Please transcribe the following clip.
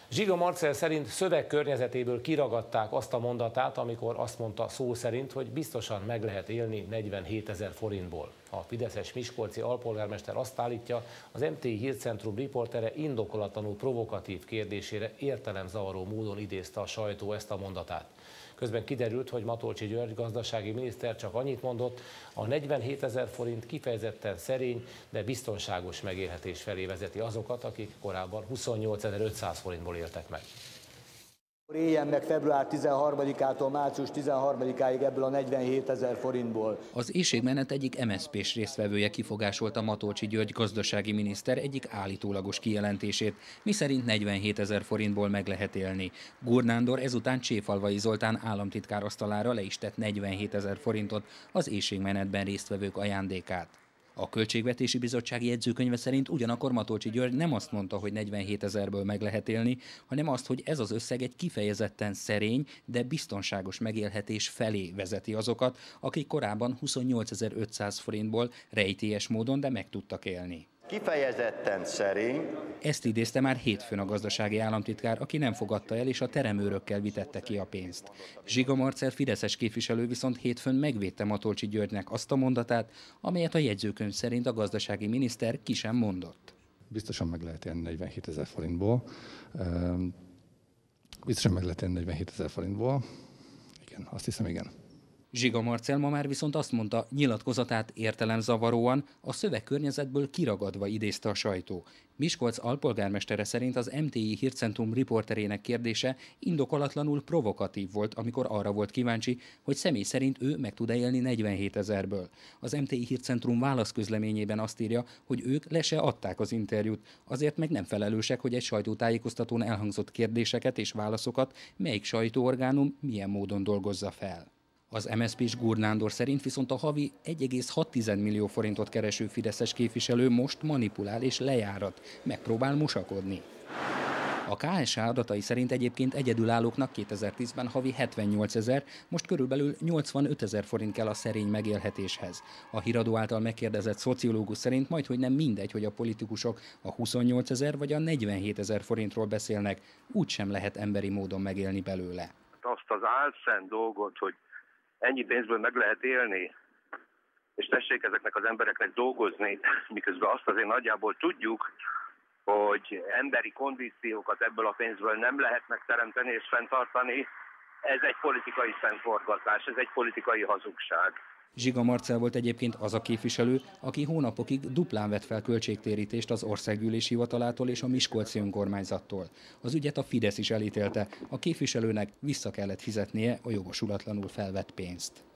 Zsiga Marcell szerint szöveg környezetéből kiragadták azt a mondatát, amikor azt mondta szó szerint, hogy biztosan meg lehet élni 47 000 forintból. A fideszes miskolci alpolgármester azt állítja, az MTI Hírcentrum riportere indokolatlanul provokatív kérdésére értelemzavaró módon idézte a sajtó ezt a mondatát. Közben kiderült, hogy Matolcsy György gazdasági miniszter csak annyit mondott, a 47 000 forint kifejezetten szerény, de biztonságos megélhetés felé vezeti azokat, akik korábban 28 500 forintból éltek meg. Éljen meg február 13-ától március 13-áig ebből a 47 000 forintból. Az éhségmenet egyik MSZP-s résztvevője kifogásolta Matolcsy György gazdasági miniszter egyik állítólagos kijelentését, miszerint 47 000 forintból meg lehet élni. Gurnándor ezután Cséfalvai Zoltán államtitkár asztalára le is tett 47 000 forintot az éhségmenetben résztvevők ajándékát. A Költségvetési Bizottság jegyzőkönyve szerint ugyanakkor Matolcsy György nem azt mondta, hogy 47 000-ből meg lehet élni, hanem azt, hogy ez az összeg egy kifejezetten szerény, de biztonságos megélhetés felé vezeti azokat, akik korábban 28 500 forintból rejtélyes módon, de meg tudtak élni. Kifejezetten szerény. Ezt idézte már hétfőn a gazdasági államtitkár, aki nem fogadta el, és a teremőrökkel vitette ki a pénzt. Zsiga Marcell fideszes képviselő viszont hétfőn megvédte Matolcsy Györgynek azt a mondatát, amelyet a jegyzőkönyv szerint a gazdasági miniszter ki sem mondott. Biztosan meg lehet élni 47 000 forintból. Biztosan meg lehet élni 47 000 forintból. Igen, azt hiszem, igen. Zsiga Marcell ma már viszont azt mondta, nyilatkozatát értelemzavaróan, a szövegkörnyezetből kiragadva idézte a sajtó. Miskolc alpolgármestere szerint az MTI Hírcentrum riporterének kérdése indokolatlanul provokatív volt, amikor arra volt kíváncsi, hogy személy szerint ő meg tud élni 47 000-ből. Az MTI Hírcentrum válaszközleményében azt írja, hogy ők le se adták az interjút, azért meg nem felelősek, hogy egy sajtótájékoztatón elhangzott kérdéseket és válaszokat melyik sajtóorgánum milyen módon dolgozza fel. Az MSZP-s Gurnándor szerint viszont a havi 1,6 millió forintot kereső fideszes képviselő most manipulál és lejárat, megpróbál mosakodni. A KSH adatai szerint egyébként egyedülállóknak 2010-ben havi 78 000, most körülbelül 85 000 forint kell a szerény megélhetéshez. A Híradó által megkérdezett szociológus szerint majdhogy nem mindegy, hogy a politikusok a 28 000 vagy a 47 000 forintról beszélnek, úgysem lehet emberi módon megélni belőle. Azt az álszent dolgot, hogy ennyi pénzből meg lehet élni, és tessék ezeknek az embereknek dolgozni, miközben azt azért nagyjából tudjuk, hogy emberi kondíciókat ebből a pénzből nem lehet megteremteni és fenntartani, ez egy politikai szemforgatás, ez egy politikai hazugság. Zsiga Marcell volt egyébként az a képviselő, aki hónapokig duplán vett fel költségtérítést az Országgyűlés Hivatalától és a miskolci önkormányzattól. Az ügyet a Fidesz is elítélte, a képviselőnek vissza kellett fizetnie a jogosulatlanul felvett pénzt.